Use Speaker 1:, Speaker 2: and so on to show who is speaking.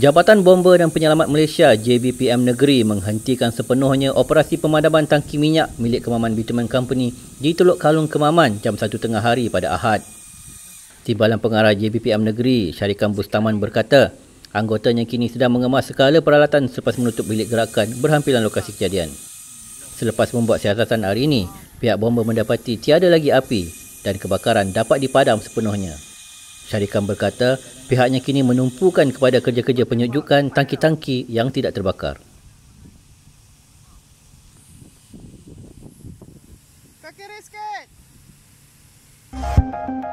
Speaker 1: Jabatan Bomber dan Penyelamat Malaysia JBPM Negeri menghentikan sepenuhnya operasi pemadaman tangki minyak milik Kemaman Bitumen Company di Teluk Kalung Kemaman jam 1 tengah hari pada Ahad. Timbalan Pengarah JBPM Negeri, Syarikan Bustaman berkata, anggotanya kini sedang mengemas segala peralatan selepas menutup bilik gerakan berhampiran lokasi kejadian. Selepas membuat siasatan hari ini, pihak bomber mendapati tiada lagi api dan kebakaran dapat dipadam sepenuhnya. Syarikan berkata, pihaknya kini menumpukan kepada kerja-kerja penyejukan tangki-tangki yang tidak terbakar.
Speaker 2: Ke kiri sikit.